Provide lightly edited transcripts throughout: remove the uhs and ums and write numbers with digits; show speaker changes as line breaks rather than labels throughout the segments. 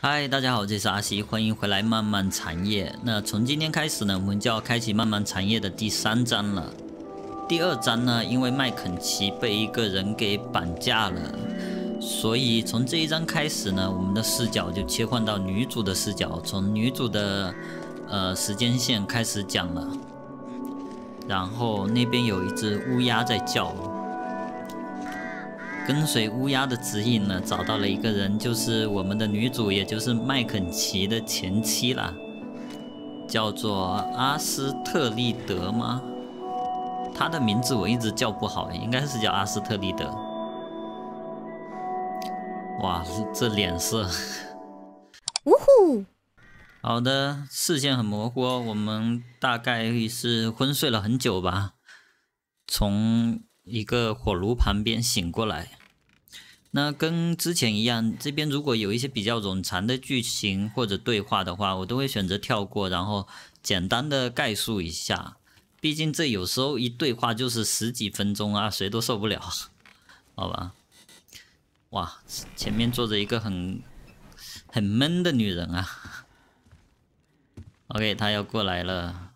嗨，大家好，这是阿西，欢迎回来漫漫长夜。那从今天开始呢，我们就要开启漫漫长夜的第3章了。第2章呢，因为麦肯齐被一个人给绑架了，所以从这一章开始呢，我们的视角就切换到女主的视角，从女主的时间线开始讲了。然后那边有一只乌鸦在叫。跟随乌鸦的指引呢，找到了一个人，就是我们的女主，也就是麦肯齐的前妻啦，叫做阿斯特利德吗？她的名字我一直叫不好，应该是叫阿斯特利德。哇，这脸色！
呜呼！
好的，视线很模糊，我们大概是昏睡了很久吧，从一个火炉旁边醒过来。那跟之前一样，这边如果有一些比较冗长的剧情或者对话的话，我都会选择跳过，然后简单的概述一下。毕竟这有时候一对话就是10几分钟啊，谁都受不了，好吧？哇，前面坐着一个很闷的女人啊。OK， 她要过来了。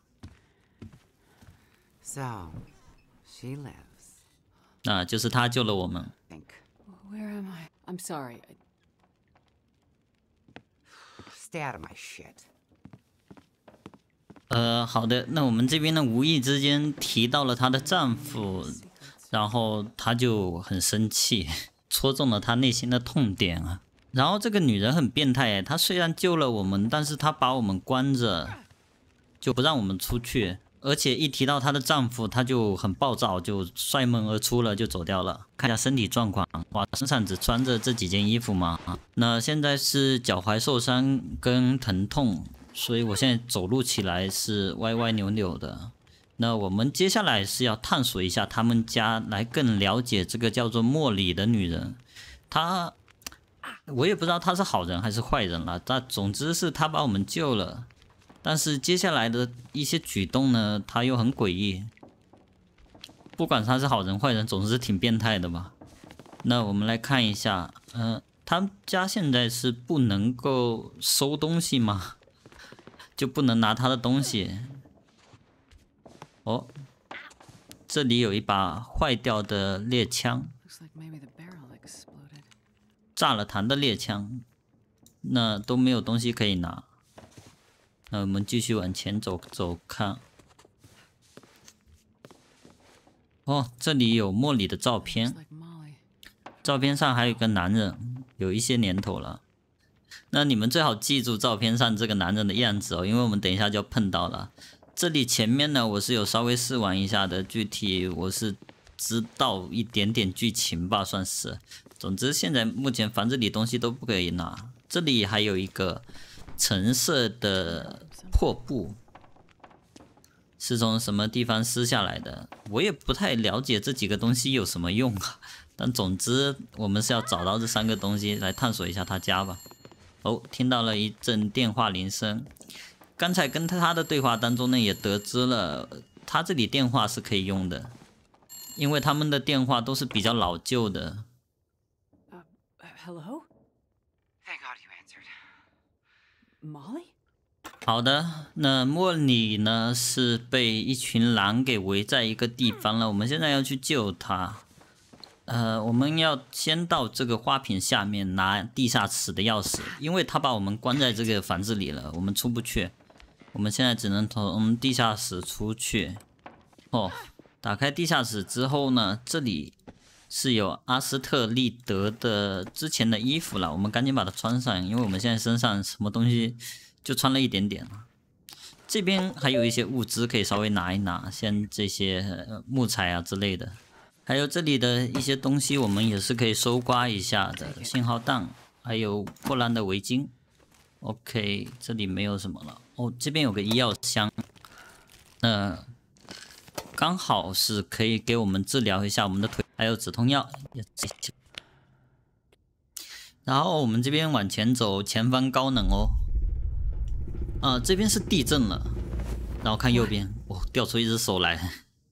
So, she lives.
那就是她救了我们。
Where am I? I'm sorry.
Stay out of my shit.
好的，那我们这边呢，无意之间提到了她的丈夫，然后她就很生气，戳中了她内心的痛点啊。然后这个女人很变态，她虽然救了我们，但是她把我们关着，就不让我们出去。而且一提到她的丈夫，她就很暴躁，就摔门而出了，就走掉了。看一下身体状况，哇，身上只穿着这几件衣服嘛。那现在是脚踝受伤跟疼痛，所以我现在走路起来是歪歪扭扭的。那我们接下来是要探索一下他们家，来更了解这个叫做莫里的女人。我也不知道她是好人还是坏人了，但总之是她把我们救了。但是接下来的一些举动呢，他又很诡异。不管他是好人坏人，总是挺变态的吧。那我们来看一下，他家现在是不能够收东西吗？就不能拿他的东西？哦，这里有一把坏掉的猎枪，炸了膛的猎枪，那都没有东西可以拿。那我们继续往前走走看。哦，这里有莫里的照片，照片上还有一个男人，有一些年头了。那你们最好记住照片上这个男人的样子哦，因为我们等一下就要碰到了。这里前面呢，我是有稍微试玩一下的，具体我是知道一点点剧情吧，算是。总之现在目前房子里东西都不可以拿。这里还有一个橙色的破布，是从什么地方撕下来的？我也不太了解这几个东西有什么用啊。但总之，我们是要找到这3个东西来探索一下他家吧。哦，听到了一阵电话铃声。刚才跟他的对话当中呢，也得知了他这里电话是可以用的，因为他们的电话都是比较老旧的。
Hello?
Thank God you answered.
Molly?
好的，那莫里呢是被一群狼给围在一个地方了，我们现在要去救他。我们要先到这个花瓶下面拿地下室的钥匙，因为他把我们关在这个房子里了，我们出不去。我们现在只能从地下室出去。哦，打开地下室之后呢，这里是有阿斯特利德的之前的衣服了，我们赶紧把它穿上，因为我们现在身上什么东西就穿了一点点了。这边还有一些物资可以稍微拿一拿，像这些木材啊之类的。还有这里的一些东西我们也是可以搜刮一下的，信号弹，还有破烂的围巾。OK， 这里没有什么了。哦，这边有个医药箱，刚好是可以给我们治疗一下我们的腿，还有止痛药。然后我们这边往前走，前方高能哦。这边是地震了，然后看右边，哦，掉出一只手来。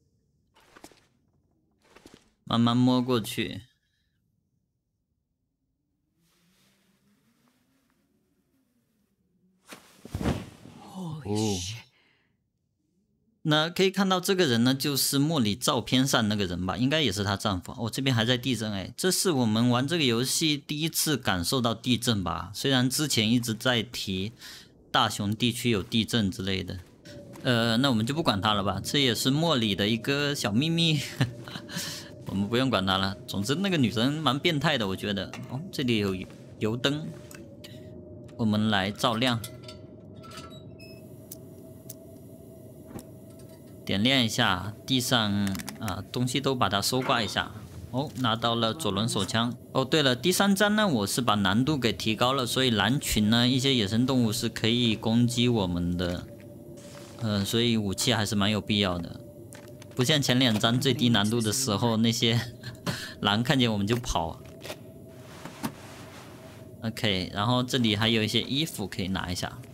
慢慢摸过去，
Holy shit.
那可以看到这个人呢，就是莫里照片上那个人吧，应该也是她丈夫。哦，这边还在地震哎，这是我们玩这个游戏第一次感受到地震吧？虽然之前一直在提大熊地区有地震之类的。那我们就不管它了吧，这也是莫里的一个小秘密，我们不用管它了。总之那个女人蛮变态的，我觉得。哦，这里有油灯，我们来照亮。点亮一下地上东西都把它收刮一下。哦，拿到了左轮手枪。哦，对了，第3章呢，我是把难度给提高了，所以狼群呢，一些野生动物是可以攻击我们的。所以武器还是蛮有必要的，不像前2章最低难度的时候，那些狼看见我们就跑。OK， 然后这里还有一些衣服可以拿一下。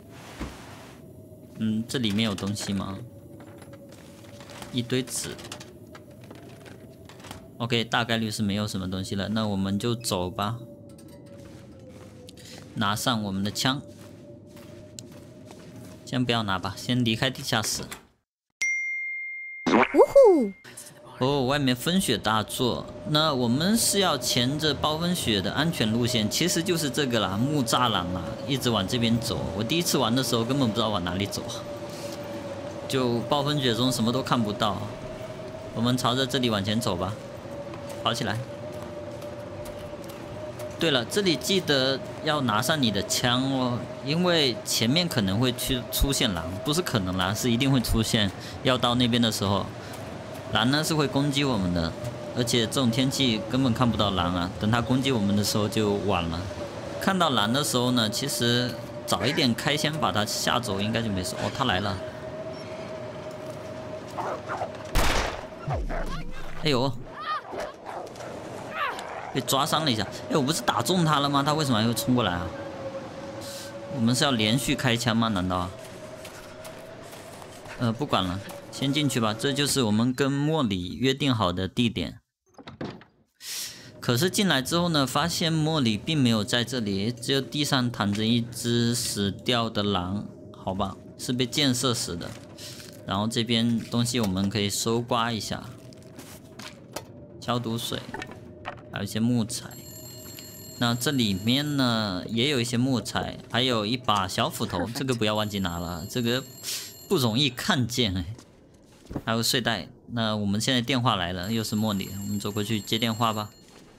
这里面有东西吗？一堆纸。OK， 大概率是没有什么东西了，那我们就走吧。拿上我们的枪，先不要拿吧，先离开地下室。哦，外面风雪大作，那我们是要沿着暴风雪的安全路线，其实就是这个啦，木栅栏啦，一直往这边走。我第一次玩的时候根本不知道往哪里走，就暴风雪中什么都看不到。我们朝着这里往前走吧，跑起来。对了，这里记得要拿上你的枪哦，因为前面可能会出现狼，不是可能啦，是一定会出现。要到那边的时候，狼呢是会攻击我们的，而且这种天气根本看不到狼啊，等它攻击我们的时候就晚了。看到狼的时候呢，其实早一点开枪把它吓走应该就没事。哦，它来了。哎呦，被抓伤了一下。哎，我不是打中他了吗？他为什么还会冲过来啊？我们是要连续开枪吗？难道？不管了，先进去吧。这就是我们跟莫里约定好的地点。可是进来之后呢，发现莫里并没有在这里，只有地上躺着一只死掉的狼。好吧，是被箭射死的。然后这边东西我们可以搜刮一下，消毒水，还有一些木材。那这里面呢也有一些木材，还有一把小斧头，这个不要忘记拿了，这个不容易看见哎。还有睡袋。那我们现在电话来了，又是莫里，我们走过去接电话吧。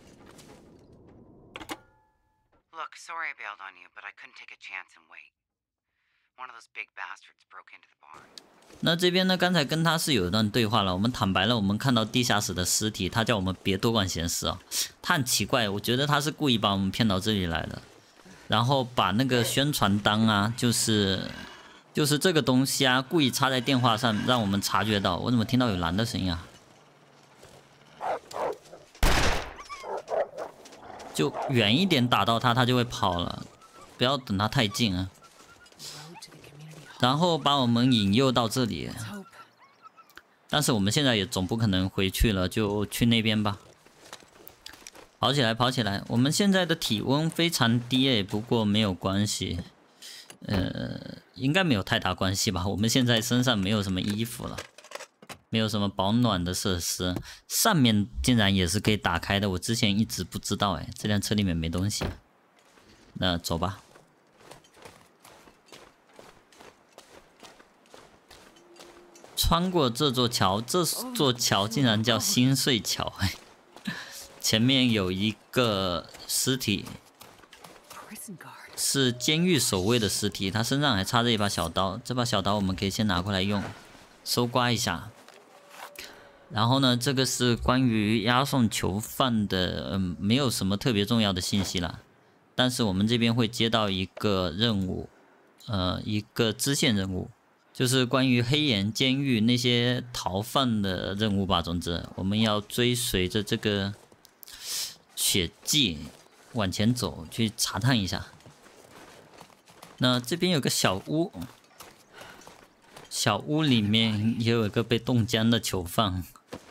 Look, sorry I bailed on you, but I couldn't take a chance and wait. One of those big bastards broke into the barn.
那这边呢，刚才跟他是有一段对话了，我们坦白了，我们看到地下室的尸体，他叫我们别多管闲事啊。他很奇怪，我觉得他是故意把我们骗到这里来的，然后把那个宣传单啊，就是这个东西啊，故意插在电话上，让我们察觉到。我怎么听到有狼的声音啊？就远一点打到他，他就会跑了，不要等他太近啊。然后把我们引诱到这里，但是我们现在也总不可能回去了，就去那边吧。跑起来，跑起来！我们现在的体温非常低诶，不过没有关系，应该没有太大关系吧。我们现在身上没有什么衣服了，没有什么保暖的设施，上面竟然也是可以打开的，我之前一直不知道诶，这辆车里面没东西。那走吧。穿过这座桥，这座桥竟然叫心碎桥，前面有一个尸体，是监狱守卫的尸体，他身上还插着一把小刀，这把小刀我们可以先拿过来用，搜刮一下。然后呢，这个是关于押送囚犯的，没有什么特别重要的信息啦，但是我们这边会接到一个任务，一个支线任务。就是关于黑岩监狱那些逃犯的任务吧。总之，我们要追随着这个血迹往前走，去查探一下。那这边有个小屋，小屋里面也有一个被冻僵的囚犯。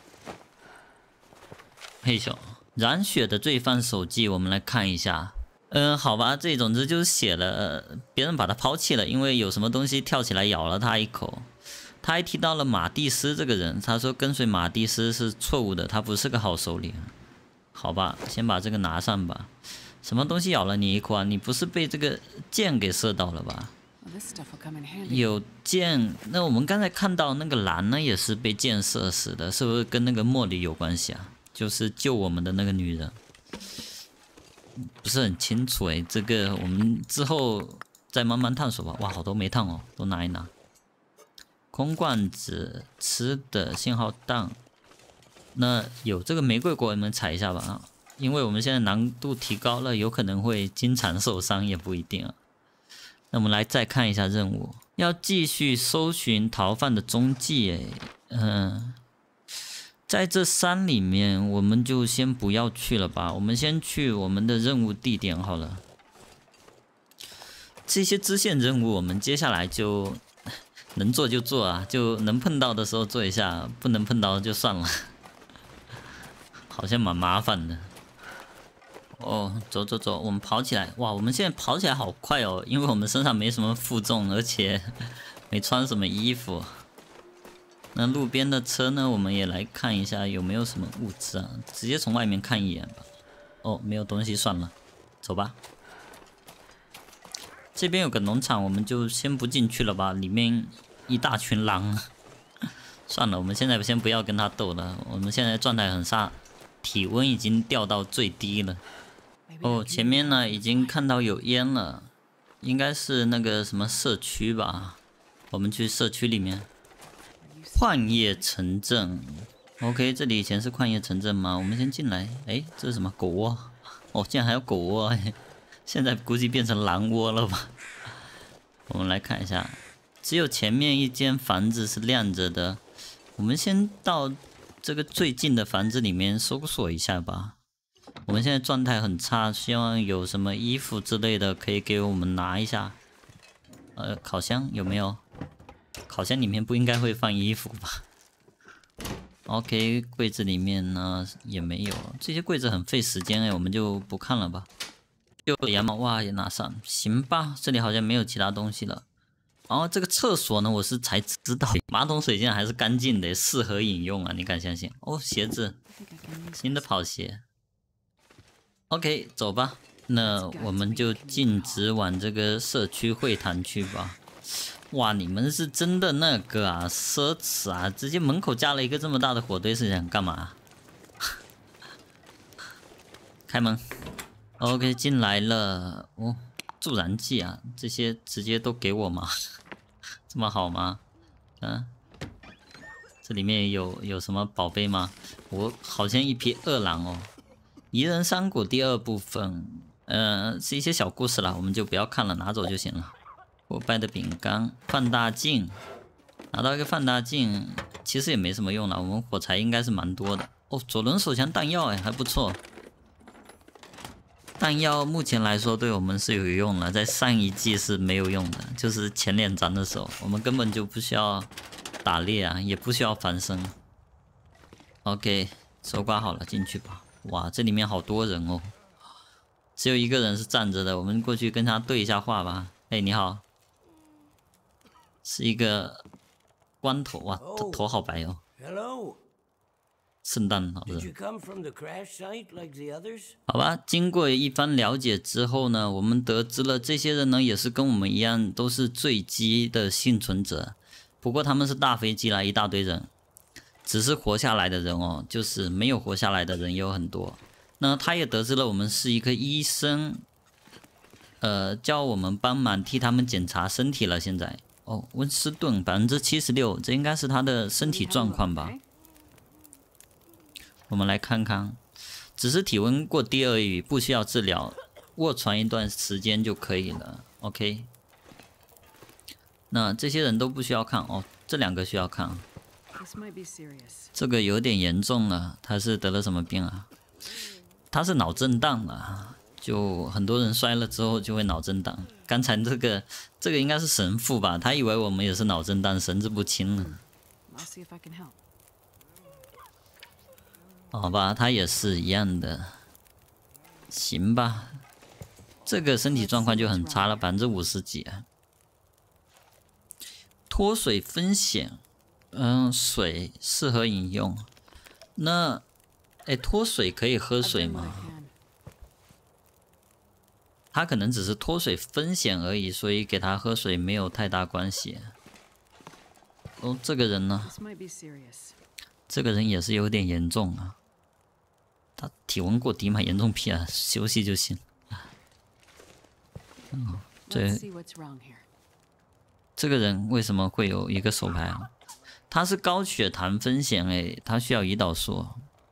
嘿咻，染血的罪犯手记，我们来看一下。 好吧，这总之就是写了，别人把他抛弃了，因为有什么东西跳起来咬了他一口。他还提到了马蒂斯这个人，他说跟随马蒂斯是错误的，他不是个好首领。好吧，先把这个拿上吧。什么东西咬了你一口啊？你不是被这个箭给射到了吧？有箭，那我们刚才看到那个蓝呢，也是被箭射死的，是不是跟那个莫里有关系啊？就是救我们的那个女人，不是很清楚哎，这个我们之后再慢慢探索吧。哇，好多煤炭哦，都拿一拿。空罐子、吃的、信号弹，那有这个玫瑰果，我们采一下吧啊，因为我们现在难度提高了，有可能会经常受伤，也不一定啊。那我们来再看一下任务，要继续搜寻逃犯的踪迹。在这山里面，我们就先不要去了吧，我们先去我们的任务地点好了。这些支线任务，我们接下来就能做就做啊，就能碰到的时候做一下，不能碰到就算了，好像蛮麻烦的。哦，走走走，我们跑起来！哇，我们现在跑起来好快哦，因为我们身上没什么负重，而且没穿什么衣服。那路边的车呢，我们也来看一下有没有什么物资啊，直接从外面看一眼吧。哦，没有东西，算了，走吧。这边有个农场，我们就先不进去了吧，里面一大群狼。算了，我们现在先不要跟他斗了，我们现在状态很差，体温已经掉到最低了。哦，前面呢已经看到有烟了，应该是那个什么社区吧？我们去社区里面。矿业城镇 ，OK， 这里以前是矿业城镇吗？我们先进来。哎，这是什么狗窝？哦，竟然还有狗窝哎！现在估计变成狼窝了吧？我们来看一下，只有前面一间房子是亮着的。我们先到这个最近的房子里面搜索一下吧。我们现在状态很差，希望有什么衣服之类的可以给我们拿一下。烤箱有没有？烤箱里面不应该会放衣服吧 ？OK， 柜子里面呢也没有，这些柜子很费时间哎，我们就不看了吧。有羊毛哇也拿上，行吧，这里好像没有其他东西了。然后这个厕所呢，我是才知道，马桶水竟然还是干净的，适合饮用啊！你敢相信？哦，鞋子，新的跑鞋。OK， 走吧。那我们就径直往这个社区会谈去吧。哇，你们是真的那个啊，奢侈啊！直接门口加了一个这么大的火堆，是想干嘛？开门。OK， 进来了。哦，助燃剂啊，这些直接都给我吗？这么好吗？这里面有什么宝贝吗？我好像一匹饿狼哦。宜人山谷第二部分，是一些小故事啦，我们就不要看了，拿走就行了。破败的饼干，放大镜，拿到一个放大镜，其实也没什么用了，我们火柴应该是蛮多的。哦，左轮手枪弹药哎，还不错。弹药目前来说对我们是有用的，在上一季是没有用的，就是前2章的时候，我们根本就不需要打猎啊，也不需要防身。OK， 收刮好了，进去吧。哇，这里面好多人哦，只有一个人是站着的，我们过去跟他对一下话吧。哎，你好，是一个光头，哇，头好白哦。
Hello.
圣诞老人。
Did you come from the crash site like the others?
好吧，经过一番了解之后呢，我们得知了这些人呢也是跟我们一样，都是坠机的幸存者。不过他们是大飞机啦，一大堆人，只是活下来的人哦，就是没有活下来的人也有很多。那他也得知了我们是一个医生，叫我们帮忙替他们检查身体了。现在哦，温斯顿76%，这应该是他的身体状况吧？我们来看看，只是体温过低而已，不需要治疗，卧床一段时间就可以了。OK， 那这些人都不需要看哦，这2个需要看。这个有点严重了，他是得了什么病啊？他是脑震荡啊，就很多人摔了之后就会脑震荡。刚才这个应该是神父吧？他以为我们也是脑震荡，神志不清了。好吧，他也是一样的，行吧。 这个身体状况就很差了，50%几啊。脱水分娩，水适合饮用。那，哎，脱水可以喝水吗？他可能只是脱水分娩而已，所以给他喝水没有太大关系。哦，这个人呢？这个人也是有点严重啊。他体温过低嘛，严重屁啊，休息就行。这个人为什么会有一个手牌啊？他是高血糖风险哎，他需要胰岛素。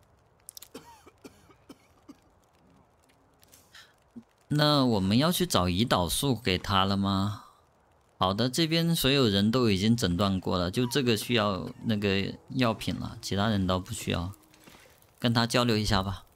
那我们要去找胰岛素给他了吗？好的，这边所有人都已经诊断过了，就这个需要那个药品了，其他人倒不需要。跟他交流一下吧。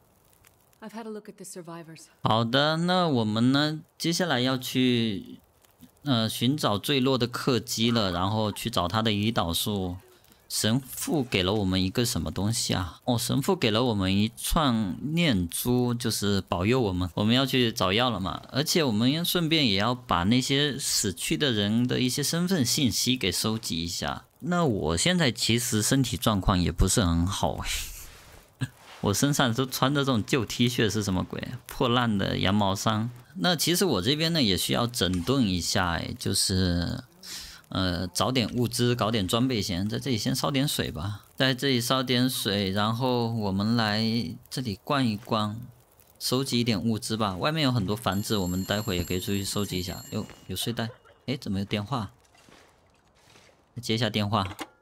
好的，那我们呢，接下来要去寻找坠落的客机了，然后去找他的胰岛素。神父给了我们一个什么东西啊？哦，神父给了我们一串念珠，就是保佑我们。我们要去找药了嘛，而且我们顺便也要把那些死去的人的一些身份信息给收集一下。那我现在其实身体状况也不是很好我身上都穿着这种旧 T 恤是什么鬼？破烂的羊毛衫。那其实我这边呢也需要整顿一下，就是找点物资，搞点装备先。在这里先烧点水吧，在这里烧点水，然后我们来这里逛一逛，收集一点物资吧。外面有很多房子，我们待会也可以出去收集一下。有睡袋，哎，怎么有电话？接一下电话。